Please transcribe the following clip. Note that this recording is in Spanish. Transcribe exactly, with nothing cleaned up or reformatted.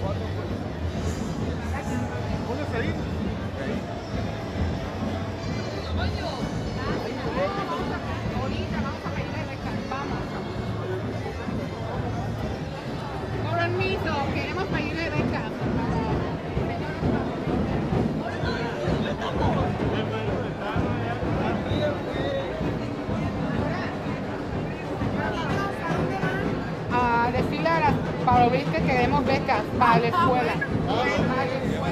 Con permiso, queremos pedirle beca. A decirle a las palomitas que queremos becas para la escuela. Para la escuela.